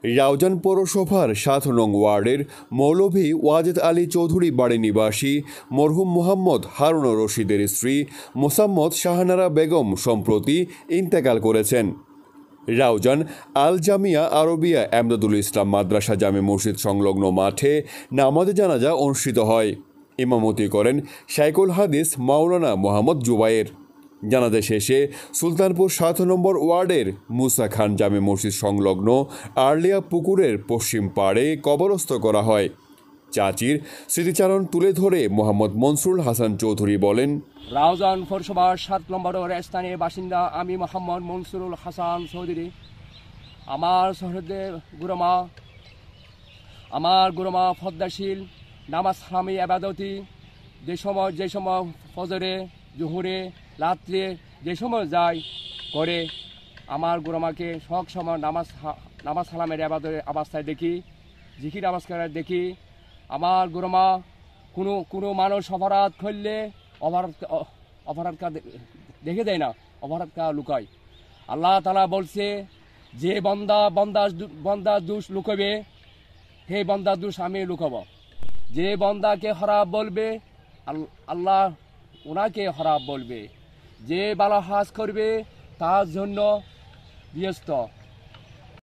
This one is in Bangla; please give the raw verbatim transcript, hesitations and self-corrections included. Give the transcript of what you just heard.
রাউজান পৌরসভার সাত নং ওয়ার্ডের মৌলভী ওয়াজেদ আলী চৌধুরী বাড়ি নিবাসী মরহুম মোহাম্মদ হারুন রশিদের স্ত্রী মোসাম্মদ শাহানারা বেগম সম্প্রতি ইন্তেকাল করেছেন। রাউজান আল জামিয়া আরবিয়া এমদাদুল ইসলাম মাদ্রাসা জামে মসজিদ সংলগ্ন মাঠে নামাজে জানাজা অনুষ্ঠিত হয়। ইমামতি করেন শাইখুল হাদিস মাওলানা মোহাম্মদ জুবায়ের। জানাজা শেষে সুলতানপুর সাত নম্বর ওয়ার্ডের মুসা খান জামে মসজিদ সংলগ্ন আরলিয়া পুকুরের পশ্চিম পাড়ে কবরস্থ করা হয়। চাচির স্মৃতিচারণ তুলে ধরে মোহাম্মদ মনসুরুল হাসান চৌধুরী বলেন, রাউজান পৌরসভার সাত নম্বর স্থানীয় বাসিন্দা আমি মোহাম্মদ মনসুরুল হাসান চৌধুরী। আমার শহরে গুরমা আমার গুরমা ফদ্দাশীল নামাজ হামি আবাদতি যে সময় যে সময় ফজরে জোহরে রাত্রে যে সময় যাই করে আমার গুরমাকে সব সময় নামাজ নামাজ সালামের আবাদের অবস্থায় দেখি, জিকির আবাস করার দেখি। আমার গুরমা কোনো কোনো মানুষ অপরাধ করলে অপরাধ অপরাধ দেখে দেয় না, অপরাধ লুকায়। আল্লাহ তাআলা বলছে যে বন্দা বন্দা বন্দা দোষ লুকাবে হে বন্দা দোষ আমি লুকাব। যে বন্দাকে খারাপ বলবে আল্লাহ ওনাকে খারাপ বলবে। যে ভালো কাজ করবে তার জন্য ব্যস্ত।